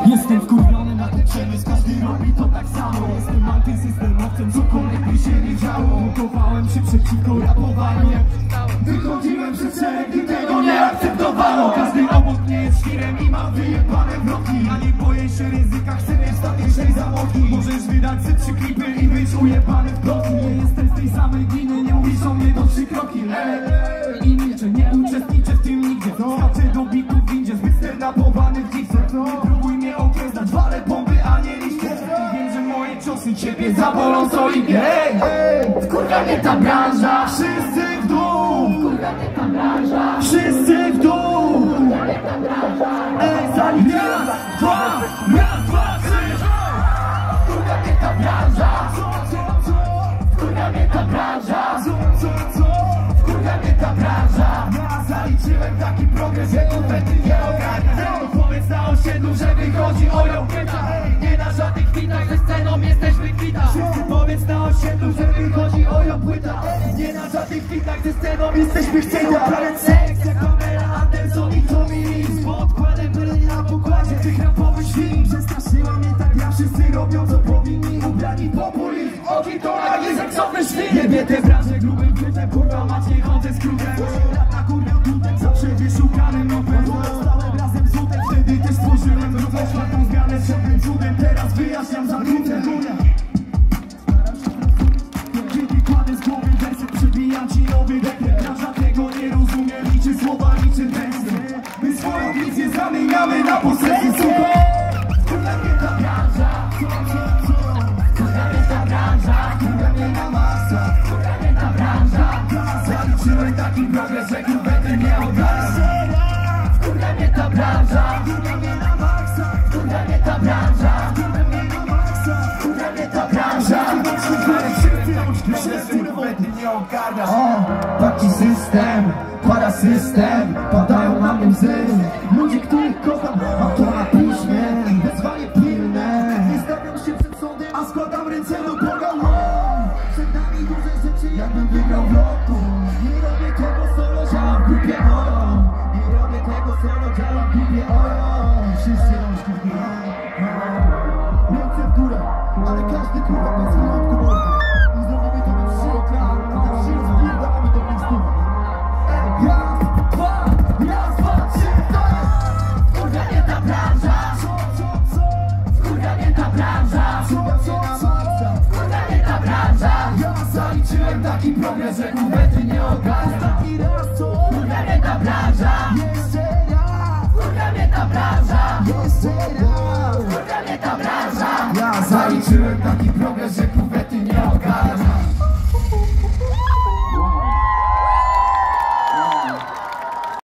Jestem wkurwiony na ten przemysł, każdy robi to tak samo. Jestem antysystemowcem, cokolwiek by się nie działo. Buntowałem się przeciwko rapowaniu, wychodziłem przez szereg i tego nie akceptowano. Każdy obok mnie jest świrem i ma wyjebane wroki. Ja nie boję się ryzyka, chcę mieć statycznej zamogi. Możesz wydać ze 3 klipy i być ujebany w bloki. Nie jestem z tej samej gliny, nie uliczą mnie do 3 kroki. I milczę, nie uczestniczę w tym nigdzie. Skaczę do bitów w windzie, zbyt sterapowany w dziwce. Nie próbuj mnie okiezdać, walę bomby, a nie liście. Wiem, że moje ciosy ciebie zabolą solidnie. Wkurwia mnie ta branża, wszyscy w dół. Wkurwia mnie ta branża, wszyscy w dół. Wkurwia mnie ta branża. Zanim raz, dwa, trzy. Wkurwia mnie ta branża, wkurwia mnie ta branża, wkurwia mnie ta branża. Ja zaliczyłem taki progres, że kompletnie nie ogarnia. Powiedz na osiedlu, że wychodzi o ją pyta. Nie na żadnych kwitach, ze sceną jesteśmy kwita. Powiedz na osiedlu, że wychodzi o ją płyta. Nie na żadnych kwitach, ze sceną jesteśmy kwita. Planet Seks, jak Pamela Anderson i Tommy Lee. Z podkładem byli na pokładzie tych rapowych świn. Przestraszyła mnie ta gra, wszyscy robią co powinni. Ubrani populizm, oki to nagi seksowne świn. Jebie te branże grubym krytem, kurwa macie chodzę z krugiem. Lata kurwią tutem, zawsze wyszukanym nowym. Stałem razem z Utem, wtedy też stworzyłem drugą szlatą zmianę z żadnym cudem. Teraz wyjaśniam za gruntem. Kiedy kładę z głowy wersy, przybijam ci nowy refren. Branża tego nie rozumie, liczy słowa, liczy teksty. My swoją wizję zamieniamy na posesję, suko. Wkurwia mnie ta branża, wkurwia mnie ta branża, wkurwia mnie na maksa, wkurwia mnie ta branża. Zaliczyłem taki progres, że kompletnie nie ogarnia. Wkurwia mnie ta branża, wkurwia mnie na maksa, wkurwia mnie ta branża, wkurwia mnie na maksa, wkurwia mnie ta branża. Wszyscy kompletnie nie ogarnia. Taki system, parasystem, padają na mnie łzy. Ludzie, których kocham, mam to na piśmie. Wezwanie pilne, nie stawiam się przed sądem, a składam ręce do Boga. Przed nami duże rzeczy, jakbym wygrał w lotu. Nie robię tego solo, działam w grupie Ojo. Nie robię tego solo, działam w grupie Ojo. Wszyscy rączki ręce w górę, ale każdy kurwa bez wyjątku mordy. I zrobimy to na wsi, na wsi rozpierdamy to miejscówę. Raz, dwa, trzy, to jest. Wkurwia mnie ta branża, wkurwia mnie ta branża, wkurwia mnie ta branża. Ja zaliczyłem taki progres, że kompletnie nie ogarnia. Wkurwia mnie ta branża, wkurwia mnie ta branża, wkurwia mnie ta branża. Ja zaliczyłem taki progres, że